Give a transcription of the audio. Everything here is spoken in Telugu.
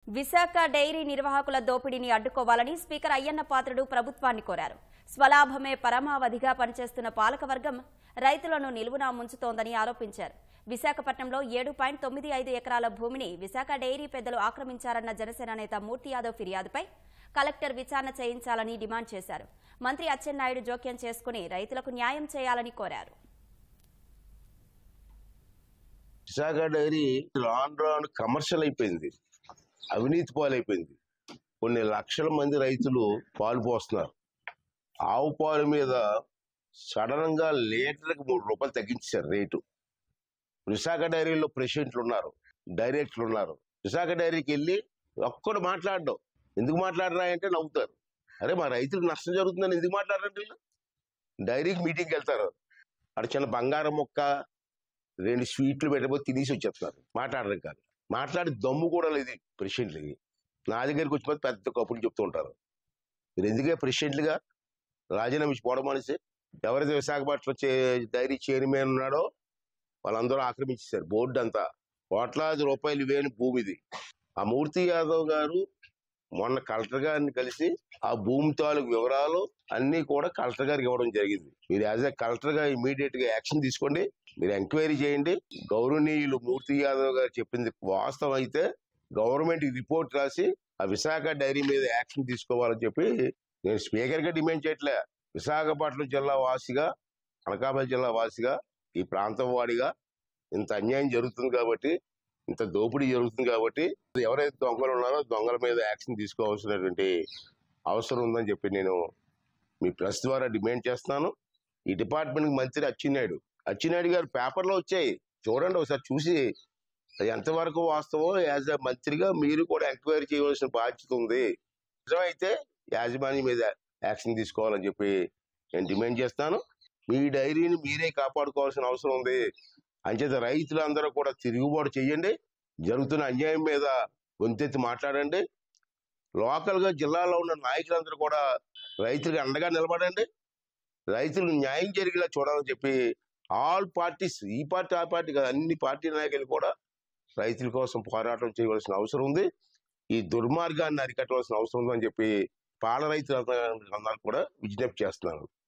విశాఖ డైరీ నిర్వాహకుల దోపిడీని అడ్డుకోవాలని స్పీకర్ అయ్యన్న పాత్రుడు ప్రభుత్వాన్ని కోరారు. స్వలాభమే పరమావధిగా పనిచేస్తున్న పాలకవర్గం రైతులను నిలువునా ముంచుతోందని ఆరోపించారు. విశాఖపట్నంలో 7.95 ఎకరాల భూమిని విశాఖ డైరీ పెద్దలు ఆక్రమించారన్న జనసేన నేత మూర్తి యాదవ్ ఫిర్యాదుపై కలెక్టర్ విచారణ చేయించాలని డిమాండ్ చేశారు. మంత్రి అచ్చెన్నాయుడు జోక్యం చేసుకుని రైతులకు న్యాయం చేయాలని కోరారు. విశాఖ డైరీ రాను కమర్షియల్ అయిపోయింది, అవినీతి పాలైపోయింది. కొన్ని లక్షల మంది రైతులు పాలు పోస్తున్నారు. ఆవు పాలు మీద సడన్ గా లీటర్కి 3 రూపాయలు తగ్గించారు రేటు. విశాఖ డైరీలో ప్రెసిడెంట్లు ఉన్నారు, డైరెక్టర్లు ఉన్నారు. విశాఖ డైరీకి వెళ్ళి ఒక్కడు మాట్లాడడం, ఎందుకు మాట్లాడరాయంటే నవ్వుతారు. అరే మా రైతులకు నష్టం జరుగుతుందని ఎందుకు మాట్లాడారంటే డైరీకి మీటింగ్కి వెళ్తారు. అక్కడ చిన్న బంగారం మొక్క 2 స్వీట్లు పెట్టబోతే తినేసి వచ్చేస్తున్నారు. మాట్లాడరు కాదు, మాట్లాడి దమ్ము కూడా లేదు ప్రెసిడెంట్లకి. నా దగ్గరికి వచ్చిపోతే పెద్ద కప్పులు చెప్తూ ఉంటారు. మీరు ఎందుకే ప్రెసిడెంట్లుగా రాజీనామా ఇచ్చి పోవడం అనేసి ఎవరైతే విశాఖపట్నం డైరీ చైర్మన్ ఉన్నాడో వాళ్ళందరూ ఆక్రమించేశారు బోర్డు అంతా. కోట్లాది రూపాయలు వేని భూమిది. ఆ మూర్తి యాదవ్ గారు మొన్న కలెక్టర్ గారిని కలిసి ఆ భూమి తాలూకు వివరాలు అన్ని కూడా కలెక్టర్ గారికి ఇవ్వడం జరిగింది. మీరు యాజ్ ఎ కలెక్టర్ గా ఇమీడియట్ గా యాక్షన్ తీసుకోండి, మీరు ఎంక్వైరీ చేయండి. గౌరవనీయులు మూర్తి యాదవ్ గారు చెప్పింది వాస్తవం అయితే గవర్నమెంట్ రిపోర్ట్ రాసి ఆ విశాఖ డైరీ మీద యాక్షన్ తీసుకోవాలని చెప్పి నేను స్పీకర్ గా డిమాండ్ చేయట్లే. విశాఖపట్నం జిల్లా వాసిగా, అనకాపల్లి జిల్లా వాసిగా, ఈ ప్రాంతం వాడిగా ఇంత అన్యాయం జరుగుతుంది కాబట్టి, ఇంత దోపిడీ జరుగుతుంది కాబట్టి ఎవరైతే దొంగలు ఉన్నారో దొంగల మీద యాక్షన్ తీసుకోవాల్సినటువంటి అవసరం ఉందని చెప్పి నేను మీ ప్రెస్ ద్వారా డిమాండ్ చేస్తున్నాను. ఈ డిపార్ట్మెంట్ మంత్రి అచ్చెన్నాయుడు గారు పేపర్లో వచ్చాయి, చూడండి ఒకసారి. చూసి అది ఎంతవరకు వాస్తవం యాజ్ ఎ మంత్రిగా మీరు కూడా ఎంక్వైరీ చేయవలసిన బాధ్యత ఉంది. నిజమైతే యాజమాన్యం మీద యాక్షన్ తీసుకోవాలని చెప్పి నేను డిమాండ్ చేస్తాను. మీ డైరీని మీరే కాపాడుకోవాల్సిన అవసరం ఉంది. అంచేత రైతులందరూ కూడా తిరుగుబాటు చేయండి, జరుగుతున్న అన్యాయం మీద గొంతెత్తి మాట్లాడండి. లోకల్ గా జిల్లాలో ఉన్న నాయకులందరూ కూడా రైతులకు అండగా నిలబడండి. రైతులు న్యాయం జరిగేలా చూడాలని చెప్పి ఆల్ పార్టీస్, ఈ పార్టీ ఆ పార్టీ కాదు, అన్ని పార్టీ నాయకులు కూడా రైతుల కోసం పోరాటం చేయవలసిన అవసరం ఉంది. ఈ దుర్మార్గాన్ని అరికట్టవలసిన అవసరం ఉందని చెప్పి పాల రైతులందరూ కూడా విజ్ఞప్తి చేస్తున్నాను.